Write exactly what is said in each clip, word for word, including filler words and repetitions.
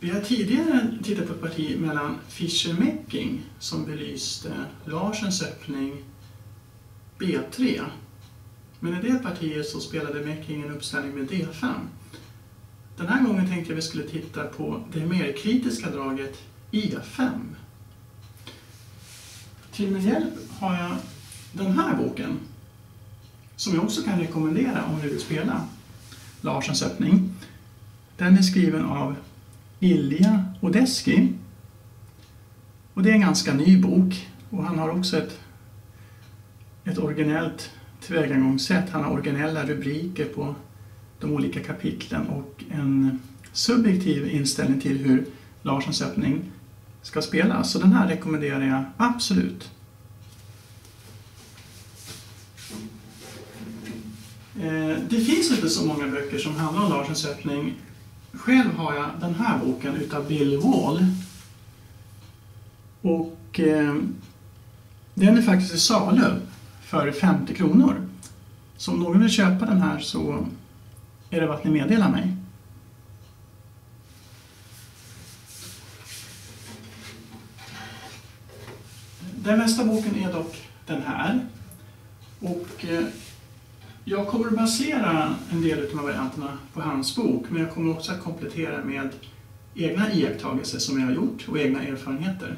Vi har tidigare tittat på ett parti mellan Fischer-Mecking som belyste Larsens öppning B tre. Men i det partiet så spelade Mecking en uppställning med D fem. Den här gången tänkte jag att vi skulle titta på det mer kritiska draget E fem. Till min hjälp har jag den här boken som jag också kan rekommendera om du vill spela Larsens öppning. Den är skriven av Ilja Odeski och det är en ganska ny bok och han har också ett, ett originellt tillvägagångssätt. Han har originella rubriker på de olika kapitlen och en subjektiv inställning till hur Larsens öppning ska spelas. Så den här rekommenderar jag absolut. Det finns inte så många böcker som handlar om Larsens öppning. Själv har jag den här boken utav Bill Wall. Och eh, den är faktiskt i salu för femtio kronor. Så om någon vill köpa den här så är det vad ni meddelar mig. Den nästa boken är dock den här. Och eh, jag kommer att basera en del av de här varianterna på hans bok, men jag kommer också att komplettera med egna iakttagelser som jag har gjort och egna erfarenheter.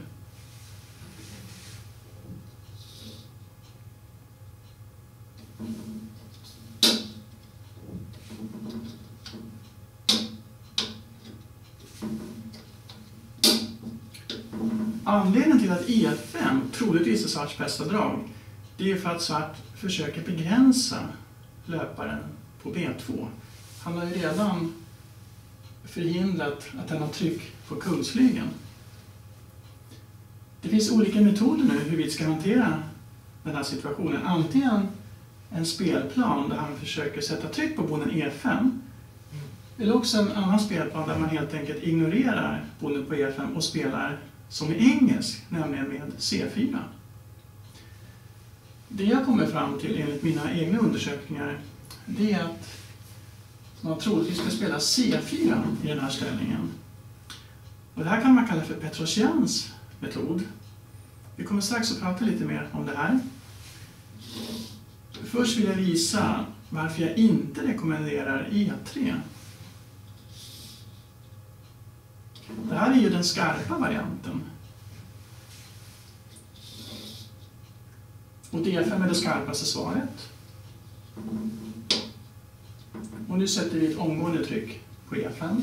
Anledningen till att E fem troligtvis är Svarts bästa drag, det är för att Svart försöker begränsa löparen på B två. Han har ju redan förhindrat att den har tryck på kungsflygeln. Det finns olika metoder nu hur vi ska hantera den här situationen. Antingen en spelplan där han försöker sätta tryck på bonden E fem. Eller också en annan spelplan där man helt enkelt ignorerar bonden på E fem och spelar som i engelsk, nämligen med C fyra. Det jag kommer fram till enligt mina egna undersökningar, det är att man troligtvis ska spela C fyra i den här ställningen. Och det här kan man kalla för Petrosians metod. Vi kommer strax att prata lite mer om det här. Först vill jag visa varför jag inte rekommenderar E tre. Det här är ju den skarpa varianten. Och D fem är det skarpaste svaret. Och nu sätter vi ett omgående tryck på E fem.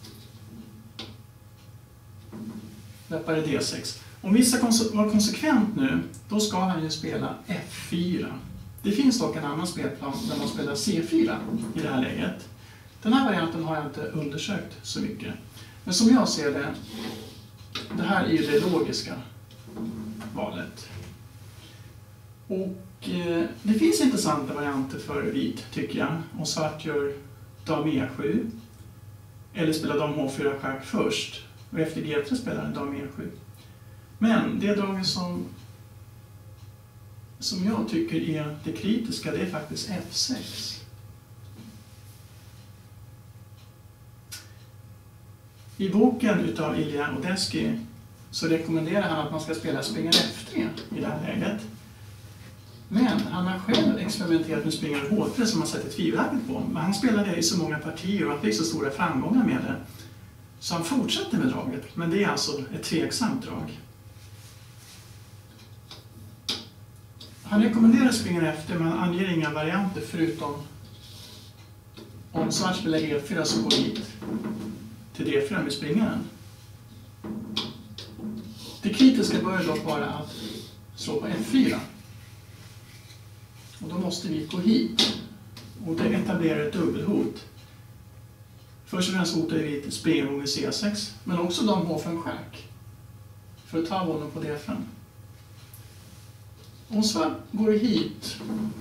Läppare D sex. Om vi ska vara konsekvent nu, då ska han ju spela F fyra. Det finns dock en annan spelplan där man spelar C fyra i det här läget. Den här varianten har jag inte undersökt så mycket. Men som jag ser det, det här är ju det logiska valet. Och eh, det finns intressanta varianter för vit, tycker jag. Om Svart gör dam E sju, eller spelar dam H fyra schack först, och efter G tre spelar en dam E sju. Men det draget som, som jag tycker är det kritiska, det är faktiskt F sex. I boken utav Ilja Odeski så rekommenderar han att man ska spela springer F tre i det här läget. Men han har själv experimenterat med springer H tre som han sätter tvivelaktigt på. Men han spelade det i så många partier och han fick så stora framgångar med det. Så han fortsätter med draget, men det är alltså ett tveksamt drag. Han rekommenderar springer F tre, men han anger inga varianter förutom om Svart spelar E fyra så går hit till D fyra med springaren. Det kritiska bör dock vara att slå på F fyra. Och då måste vi gå hit. Och det etablerar ett dubbelhot. Först och främst hotar vi springargång i C sex, men också dam H fem schack. För att ta bollen på D fem. Om Svart går hit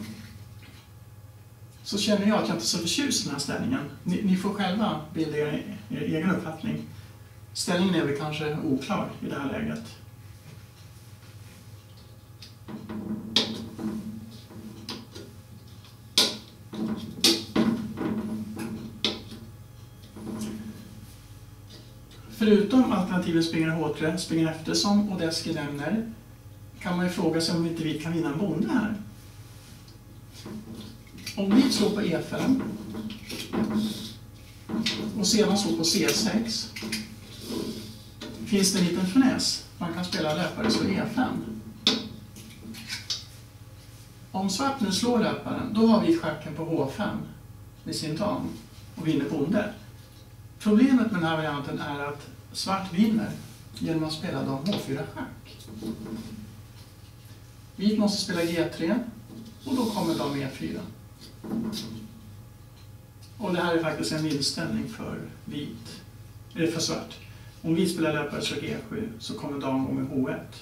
så känner jag att jag inte är så förtjust i den här ställningen. Ni, ni får själva bilda er, er egen uppfattning. Ställningen är väl kanske oklar i det här läget. förutom alternativet springer H tre, springer eftersom och Odeski nämner, kan man ju fråga sig om inte vi kan vinna en bonde här. Om vi slår på E fem och sedan slår på C sex, finns det en liten finess. Man kan spela löpare slå E fem. Om svart nu slår löparen, då har vi stjärken på H fem med sin dam och vinner bonde. Problemet med den här varianten är att svart vinner genom att spela dam H fyra schack. Vit måste spela G tre och då kommer dam E fyra. Och det här är faktiskt en vinstställning för vit, eller för svart. Om vi spelar löpare så G sju så kommer dam gå med H ett.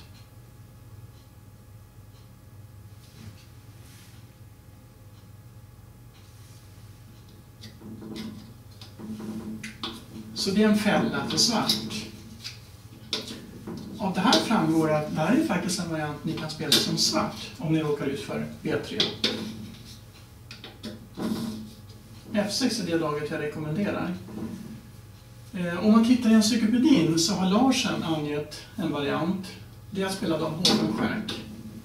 Så det är en fälla för svart. Av det här framgår att det här är faktiskt en variant ni kan spela som svart om ni råkar ut för B tre. F sex är det draget jag rekommenderar. Om man tittar i encyklopedin så har Larsen angett en variant. Det är att spela dam H fem stjärk.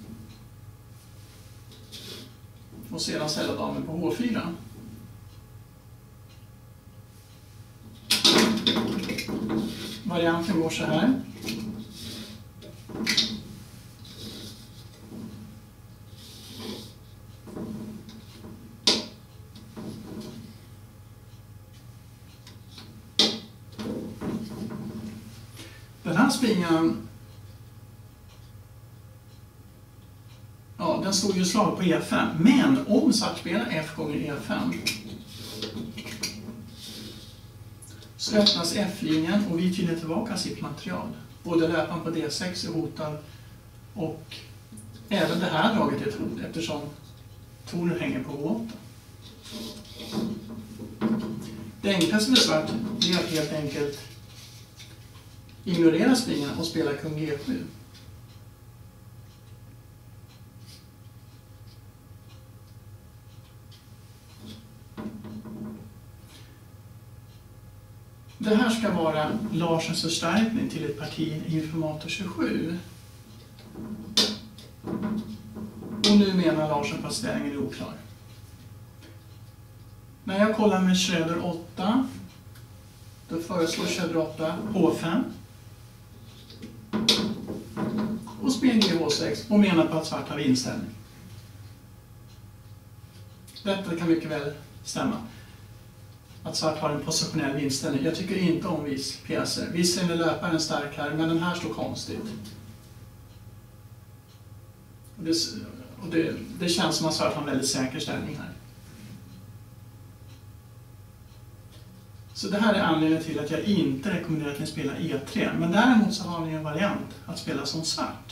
Och sedan ställa damen på H fyra. Varianten går så här. Den här springan, ja, den stod ju slag på E fem, men om svart spelar F gånger E fem så öppnas F-linjen och vi finner tillbaka sitt material. Både löpan på D sex är hotad och även det här draget är ett hot eftersom tornen hänger på H åtta. Det enklaste med svart är att helt enkelt ignorera springan och spela kung G sju. Det här ska vara Larsens förstärkning till ett parti Informator tjugosju. Och nu menar Larsen på att ställningen är oklar. När jag kollar med Schröder åtta, då föreslår Schröder åtta H fem. Och springer H sex och menar på att svart har vinstställning. Detta kan mycket väl stämma. Att svart har en positionell vinstställning. Jag tycker inte om vis pjäser. Visserligen är löparen stark här, men den här står konstigt. Och det, och det, det känns som att svart har en väldigt säker ställning här. Så det här är anledningen till att jag inte rekommenderar att ni spelar E tre. Men däremot så har ni en variant att spela som svart.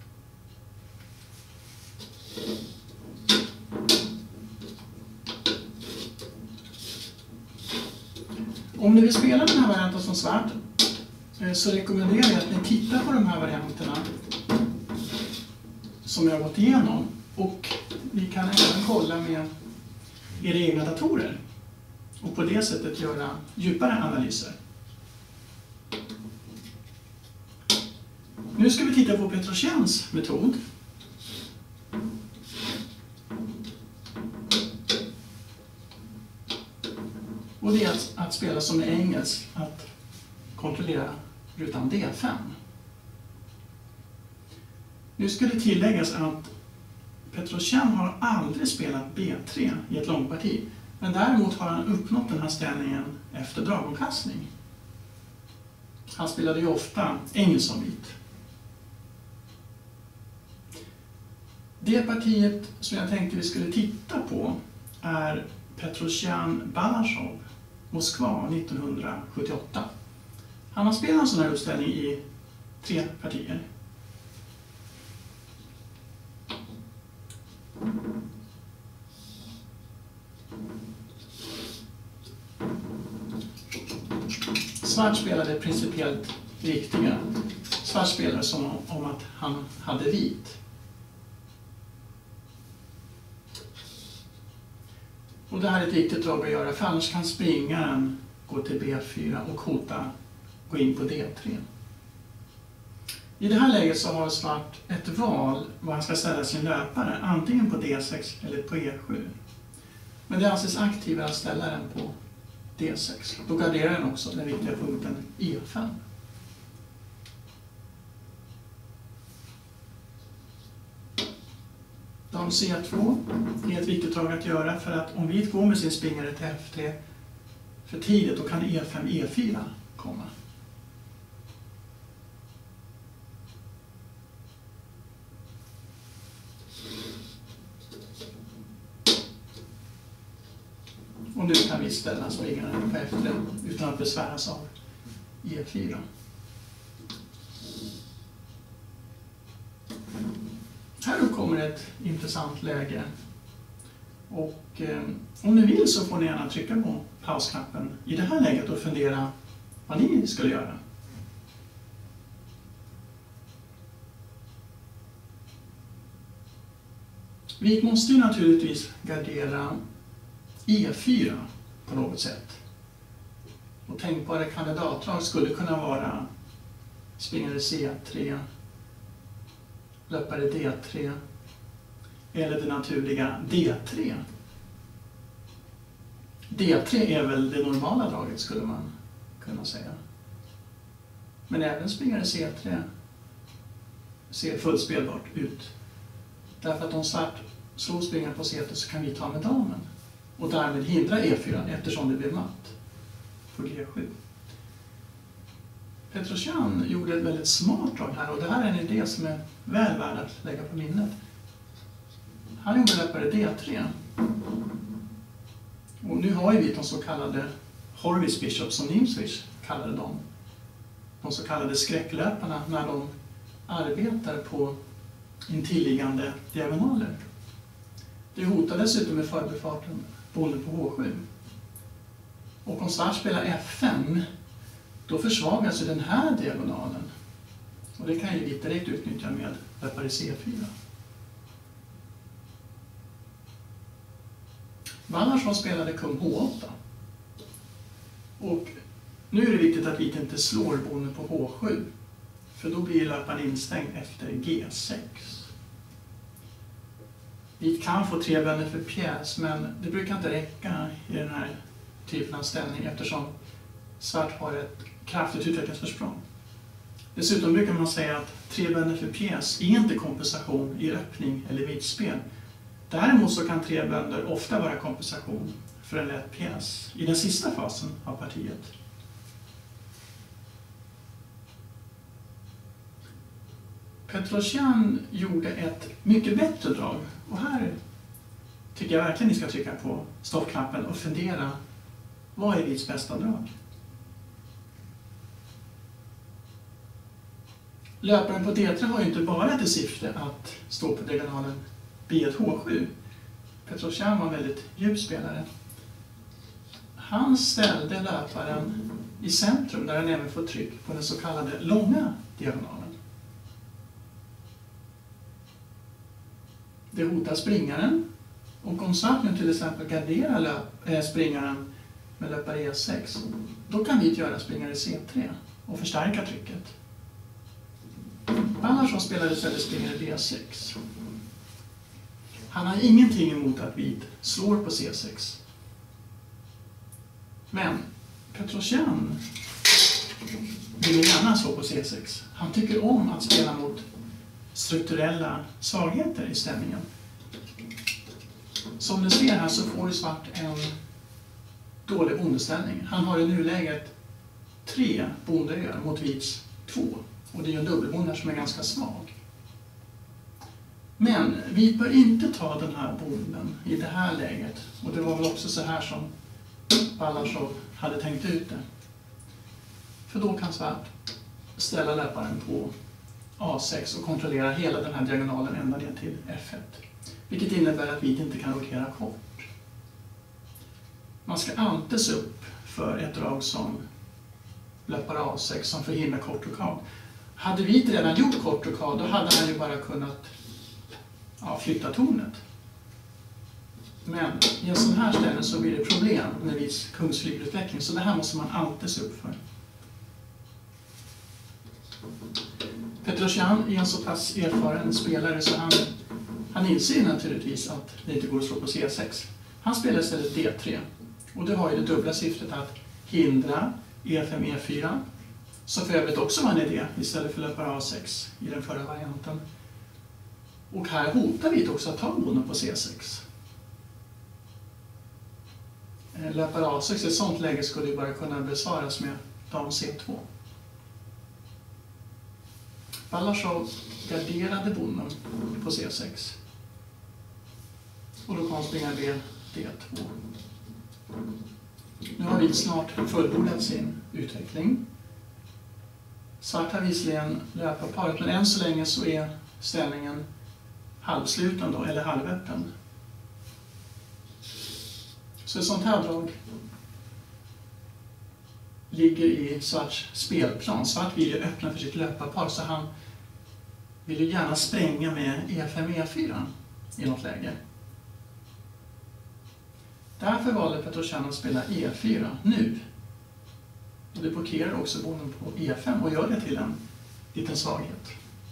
Om ni vill spela den här varianten som svart så rekommenderar jag att ni tittar på de här varianterna som jag har gått igenom. Och ni kan även kolla med era egna datorer och på det sättet göra djupare analyser. Nu ska vi titta på Petrosians metod. Och det är att, att spela som i engelsk, att kontrollera rutan D fem. Nu ska det tilläggas att Petrosian har aldrig spelat B tre i ett långparti, men däremot har han uppnått den här ställningen efter dragomkastning. Han spelade ju ofta engelsk som vit. Det partiet som jag tänkte vi skulle titta på är Petrosian-Balashov, Moskva nittonhundrasjuttioåtta. Han har spelat en sån här uppställning i tre partier. Svart spelade principiellt riktiga. Svart spelade som om att han hade vit. Och det här är ett viktigt drag att göra, för annars kan springaren gå till B fyra och hota gå in på D tre. I det här läget så har svart ett val var han ska ställa sin löpare, antingen på D sex eller på E sju. Men det anses aktivare att ställa den på D sex. Då garderar den också den viktiga punkten E fem. Dam C två är ett viktigt drag att göra, för att om vit går med sin springare till F tre för tidigt, då kan E fem E fyra komma. Och nu kan vi ställa springaren på F tre utan att besväras av E fyra. Här kommer ett intressant läge. Och eh, om ni vill så får ni gärna trycka på pausknappen i det här läget och fundera vad ni skulle göra. Vi måste ju naturligtvis gardera E fyra på något sätt. Och tänkbara kandidatdrag skulle kunna vara springare C tre, löpare D tre eller det naturliga D tre. D tre är väl det normala draget, skulle man kunna säga. Men även springare C tre ser fullspelbart ut. Därför att om svart slår springaren på C tre så kan vi ta med damen och därmed hindra E fyra eftersom det blir matt på G sju. Petrosyan gjorde ett väldigt smart drag här, och det här är en idé som är väl värd att lägga på minnet. Han gjorde löpare D tre. Och nu har ju vi de så kallade Horwitz Bishop, som Nimswich kallade dem. De så kallade skräcklöparna när de arbetar på intilliggande diagonaler. Det hotar dessutom med förbifarten bonden på H sju. Och om svart spelar F fem, då försvagas ju den här diagonalen. Och det kan ju vi direkt utnyttja med löpare C fyra. Ballarsson spelade kung H åtta. Och nu är det viktigt att vit inte slår bonden på H sju. För då blir löparen instängd efter G sex. Vit kan få tre bönder för pjäs, men det brukar inte räcka i den här typen av ställning eftersom svart har ett kraftigt utvecklingsförsprång. Dessutom brukar man säga att tre bönder för pjäs är inte kompensation i öppning eller vitspel. Däremot så kan tre bönder ofta vara kompensation för en lätt pjäs i den sista fasen av partiet. Petrosyan gjorde ett mycket bättre drag, och här tycker jag verkligen ni ska trycka på stoppknappen och fundera, vad är vits bästa drag? Löparen på D tre har ju inte bara till syfte att stå på diagonalen B ett H sju. Petrosyan var en väldigt djup spelare. Han ställde löparen i centrum där han även får tryck på den så kallade långa diagonalen. Det hotar springaren, och om svart nu till exempel garderar löp, äh, springaren med löpare E sex, då kan vi göra springare C tre och förstärka trycket. Ballarsson spelade istället springare D sex. Han har ingenting emot att vit slår på C sex. Men Petrosyan vill gärna slå på C sex. Han tycker om att spela mot strukturella svagheter i ställningen. Som ni ser här så får svart en dålig bondeställning. Han har i nuläget tre bondeöar mot vits två. Och det är ju en dubbelbonde som är ganska svag. Men vi bör inte ta den här bonden i det här läget. Och det var väl också så här som Ballarsson hade tänkt ut det. För då kan svart ställa löparen på A sex och kontrollera hela den här diagonalen ända ner till F ett. Vilket innebär att vit inte kan rotera kort. Man ska alltid se upp för ett drag som löpare A sex som förhindrar kort rokad. Hade vit redan gjort kort rokad, då hade han ju bara kunnat ja, flytta tornet. Men i en sån här ställe så blir det problem med vits kungsflygelutveckling, så det här måste man alltid se upp för. Petrosjan är en så pass erfaren spelare så han, han inser naturligtvis att det inte går att slå på C sex. Han spelar istället D tre. Och det har ju det dubbla syftet att hindra E fem E fyra. Som för övrigt också var en idé istället för löpare A sex i den förra varianten. Och här hotar vi också att ta bonden på C sex. Löpare A sex i ett sådant läge skulle ju bara kunna besvaras med dam C två. Balashov garderade bonden på C sex. Och då kan han springa B D två. Nu har vi snart fullbordat sin utveckling. Svart har visserligen löparparet, men än så länge så är ställningen halvsluten då, eller halvöppen. Så ett sånt här drag ligger i Svarts spelplan. Svart vill ju öppna för sitt löparpar så han vill ju gärna spränga med E fem E fyra i något läge. Därför valde Petrosjan att spela E fyra nu. Och det blockerar också bonden på E fem och gör det till en liten svaghet.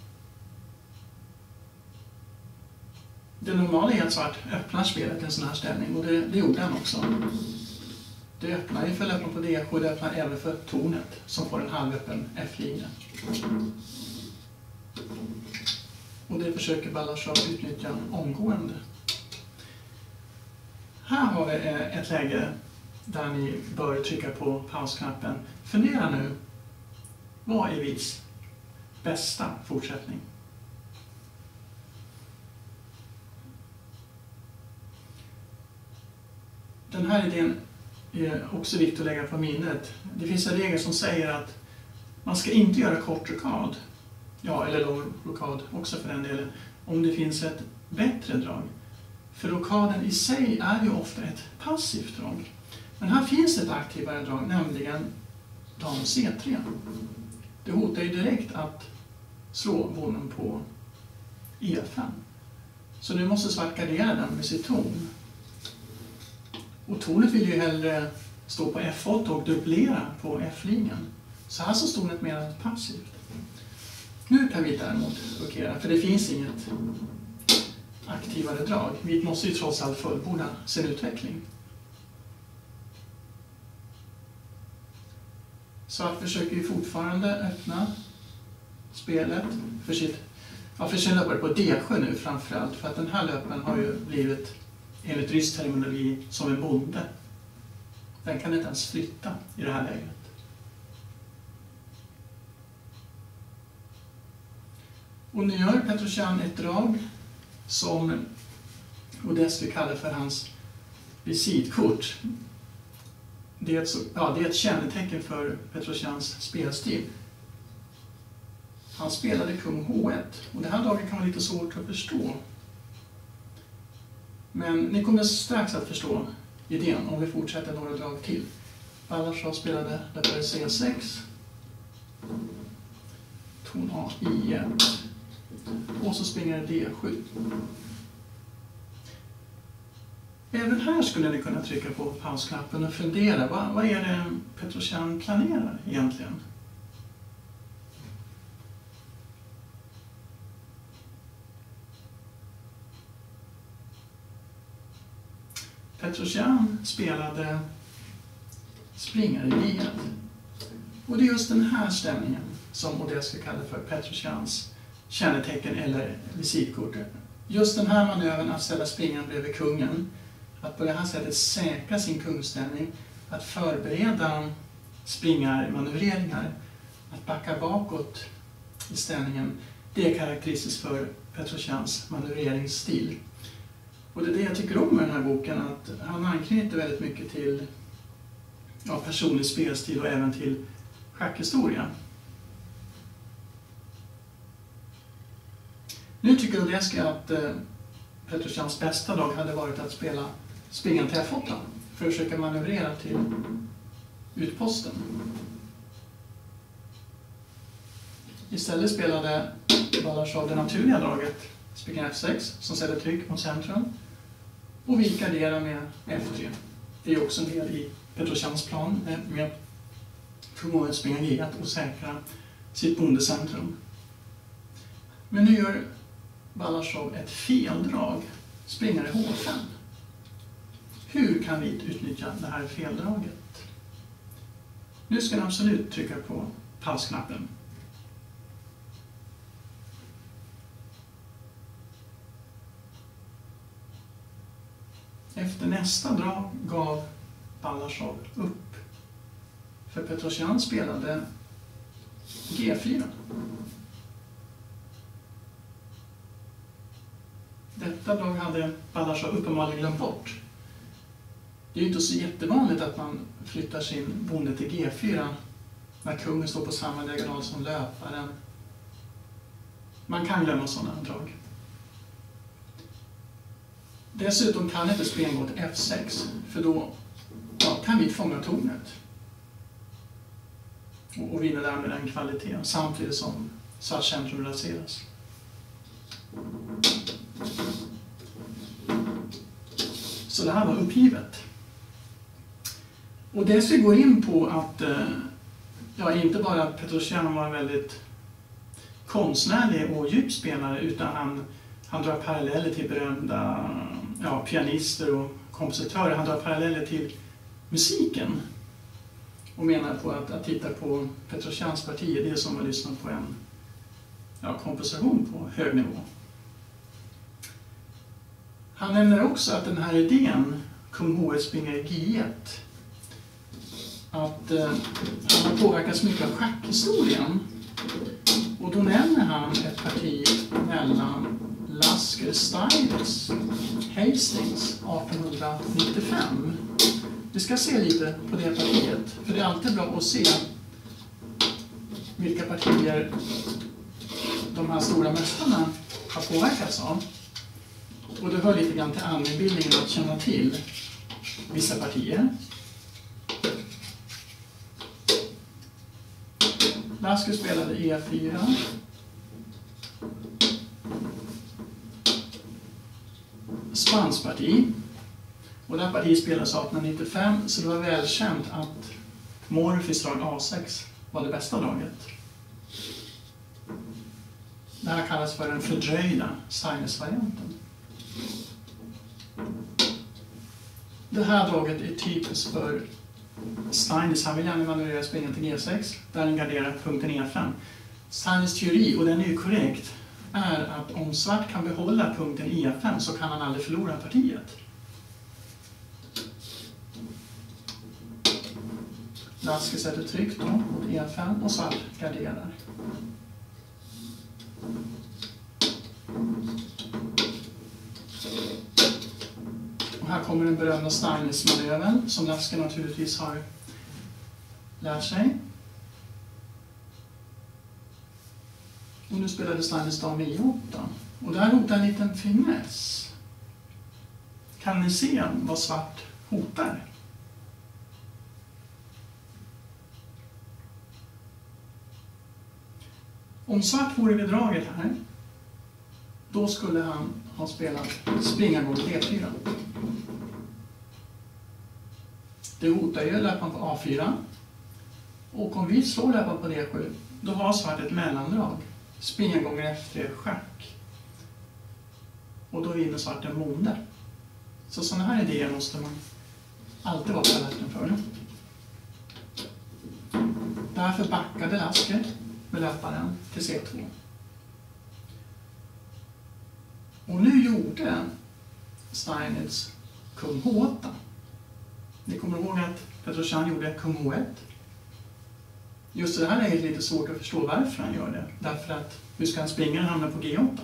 Det normala är att Svart öppnar spelet i en sån här ställning och det, det gjorde han också. Det öppnar ju för löparen på D sju och det öppnar även för tornet som får en halvöppen F-linje. Och det försöker Balashov utnyttja omgående. Här har vi ett läge där ni bör trycka på pausknappen. Fundera nu, vad är Vits bästa fortsättning? Den här idén är också viktig att lägga på minnet. Det finns en regel som säger att man ska inte göra kort rokad, ja eller lång rokad också för den delen, om det finns ett bättre drag. För rokaden i sig är ju ofta ett passivt drag. Men här finns ett aktivare drag, nämligen dam C tre. Det hotar ju direkt att slå bonden på E fem. Så nu måste Svart gardera den med sitt torn. Och tornet vill ju hellre stå på F åtta och dubblera på F-linjen. Så här så står tornet mer passivt. Nu kan vi däremot blockera, för det finns inget aktivare drag. Vi måste ju trots allt fullborda sin utveckling. Svart försöker ju fortfarande öppna spelet för, sitt, ja, för sin löpare på D sju nu framförallt. För att den här löparen har ju blivit, enligt rysk terminologi, som en bonde. Den kan inte ens flytta i det här läget. Och nu gör Petrosjan ett drag som Odesky kallar för hans visitkort. Det är, ett, ja, det är ett kännetecken för Petrosjans spelstil. Han spelade kung H ett och det här draget kan vara lite svårt att förstå. Men ni kommer strax att förstå idén om vi fortsätter några drag till. Balashov spelade löpare C sex, torn A I ett och så springer D sju. Även här skulle ni kunna trycka på pausknappen och fundera, vad, vad är det Petrosjan planerar egentligen? Petrosjan spelade springare i G ett. Och det är just den här ställningen som Odesky kallar för Petrosjans kännetecken eller visitkort. Just den här manövern att ställa springaren bredvid kungen, att på det här sättet säkra sin kungställning, att förbereda springarmanövreringar, att backa bakåt i ställningen, det är karaktäristiskt för Petrosjans manövreringsstil. Och det är det jag tycker om med den här boken, att han anknyter väldigt mycket till ja, personlig spelstil och även till schackhistoria. Nu tycker Odesky att eh, Petrosjans bästa dag hade varit att spela springan till F åtta för att försöka manövrera till utposten. Istället spelade Balashov det naturliga draget springa F sex som sätter tryck mot centrum och vill gardera med F tre. Det är också en del i Petrosjans plan med förmågan att springa G ett och säkra sitt bondecentrum. Men nu gör Balashov ett feldrag, springare H fem. Hur kan vi utnyttja det här feldraget? Nu ska ni absolut trycka på pausknappen. Efter nästa drag gav Balashov upp. För Petrosyan spelade G fyra. Detta drag hade Balashov uppenbarligen glömt bort. Det är ju inte så jättevanligt att man flyttar sin bonde till G fyra när kungen står på samma diagonal som löparen. Man kan glömma sådana drag. Dessutom kan inte spelaren gå till F sex, för då ja, kan vi fånga tornet och, och vinna därmed den kvaliteten samtidigt som svart centrum raseras. Så det här var uppgivet. Och det ska gå in på att ja, inte bara att Petrosyan var en väldigt konstnärlig och djup spelare, utan han, han drar paralleller till berömda ja, pianister och kompositörer. Han drar paralleller till musiken och menar på att, att titta på Petrosyans parti, det är som att lyssna på en ja, komposition på hög nivå. Han nämner också att den här idén, kung H ett springer G ett, att eh, han har påverkats mycket av schackhistorien. Och då nämner han ett parti mellan Lasker Styles, Hastings artonhundranittiofem. Vi ska se lite på det partiet, för det är alltid bra att se vilka partier de här stora mästarna har påverkats av. Och det hör lite grann till allmänbildningen att känna till vissa partier. Lasker spelade E fyra. Spanskt parti. Och det här partiet spelades artonhundranittiofem, så det var välkänt att Morphys drag A sex var det bästa draget. Det här kallas för den fördröjda sinus-varianten. Det här draget är typiskt för Steines. Han vill gärna manövrera springen till G sex, där den garderar punkten E fem. Steines teori, och den är ju korrekt, är att om svart kan behålla punkten E fem så kan han aldrig förlora partiet. Lasker sätter tryck då mot E fem och svart garderar. Och här kommer den berömda Steines-manövern som Lasker naturligtvis har lärt sig. Och nu spelade Steines dam E åtta. Och där hotar en liten finess. Kan ni se vad svart hotar? Om svart vore vid draget här, då skulle han ha spelat springargång D fyra. Det hotar ju löpan på A fyra. Och om vi slår löpan på D sju, då har svart ett mellandrag. Springargång F tre schack. Och då vinner svart en bonde. Så sådana här idéer måste man alltid vara på alerten för. Därför backade Lasker med löparen till C två. Och nu gjorde Steinitz kung H åtta. Ni kommer ihåg att Petrosyan gjorde kung H ett. Just det här är lite svårt att förstå varför han gör det. Därför att hur ska han springa och hamna på G åtta?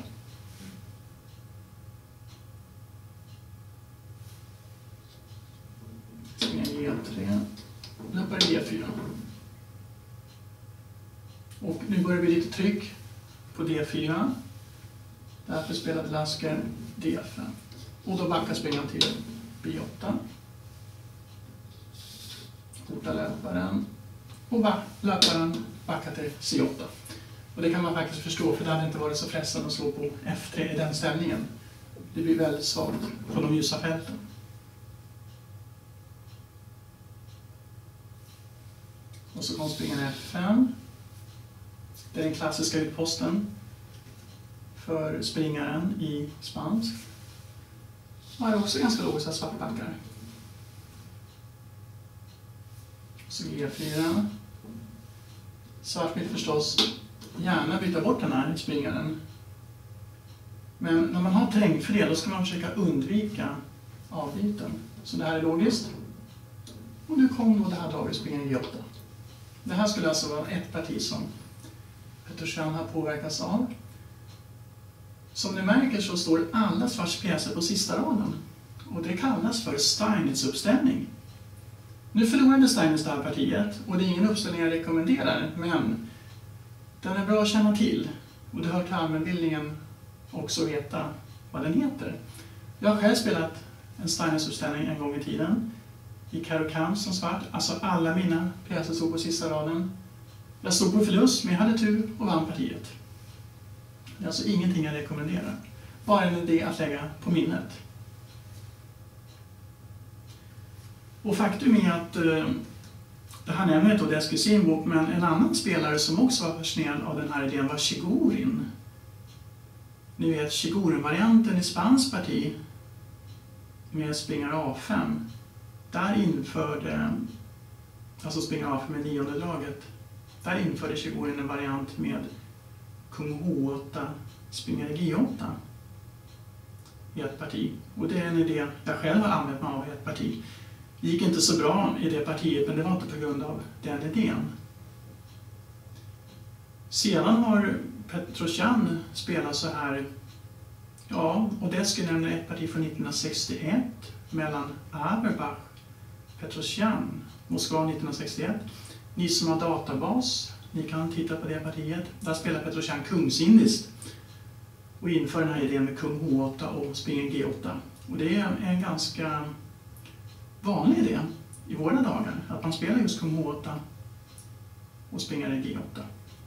Springa G tre, löpar G fyra. Och nu börjar vi lite tryck på D fyra. Därför spelade Lasker D fem. Och då backar springaren till B åtta. Hotar löparen. Och löparen backar till C åtta. Och det kan man faktiskt förstå, för det hade inte varit så frestande att slå på F tre i den ställningen. Det blir väldigt svagt på de ljusa fälten. Och så kom springaren F fem. Det är den klassiska utposten för springaren i spansk. Och här är också ganska logiskt att svart backar. Så G fyra. Svart vill förstås gärna byta bort den här springaren. Men när man har terrängfördel då ska man försöka undvika avbyten. Så det här är logiskt. Och nu kom då det här draget springaren G åtta. Det här skulle alltså vara ett parti som Petrosjan har påverkats av. Som ni märker så står alla svarts pjäser på sista raden. Och det kallas för Steinitz-uppställning. Nu förlorade Steinitz det här partiet och det är ingen uppställning jag rekommenderar, men den är bra att känna till. Och det hör till allmänbildningen också veta vad den heter. Jag har själv spelat en Steinitz-uppställning en gång i tiden. I Caro-Kann som svart, alltså alla mina pjäser stod på sista raden. Jag stod på förlust, men jag hade tur och vann partiet. Det är alltså ingenting jag rekommenderar. Bara en idé att lägga på minnet. Och faktum är att, eh, det här nämner inte Odesky i sin bok, men en annan spelare som också var fascinerad av den här idén var Chigorin. Ni vet Chigorin-varianten i spanskt parti med springare A fem. Där införde, alltså springare A fem med nionde draget, där införde Chigorin en variant med kung H åtta, springare G åtta i ett parti. Och det är en idé jag själv har använt mig av i ett parti. Det gick inte så bra i det partiet, men det var inte på grund av den idén. Sedan har Petrosjan spelat så här, ja, Odesky nämner ett parti från nittonhundrasextioett mellan Averbach, Petrosjan, Moskva nittonhundrasextioett. Ni som har databas, ni kan titta på det partiet. Där spelar Petrosjan kungsindiskt och inför den här idén med kung H åtta och springaren G åtta. Och det är en ganska vanlig idé i våra dagar, att man spelar just kung H åtta och springare G åtta.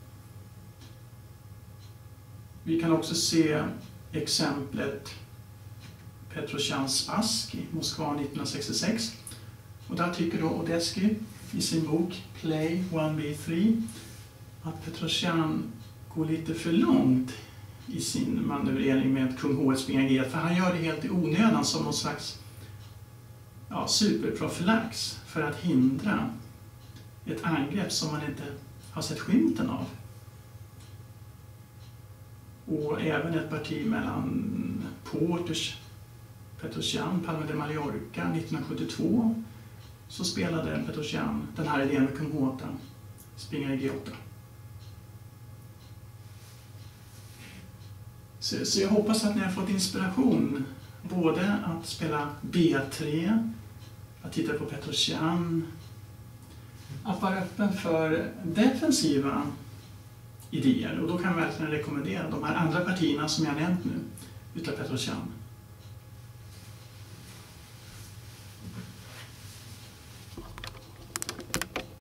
Vi kan också se exemplet Petrosjans Spassky, Moskva nittonhundrasextiosex. Och där tycker då Odesky i sin bok Play one B tre att Petrosjan går lite för långt i sin manövrering med kung H ett springare G ett, för han gör det helt i onödan som någon slags ja, superprofylax för att hindra ett angrepp som man inte har sett skymten av. Och även ett parti mellan Porters, Petrosjan, Palma de Mallorca nittonhundrasjuttiotvå så spelade Petrosjan den här idén med kung H åtta, springare G åtta. Så, så jag hoppas att ni har fått inspiration både att spela B tre, att titta på Petrosjan, att vara öppen för defensiva idéer. Och då kan jag verkligen rekommendera de här andra partierna som jag nämnt nu utav Petrosjan.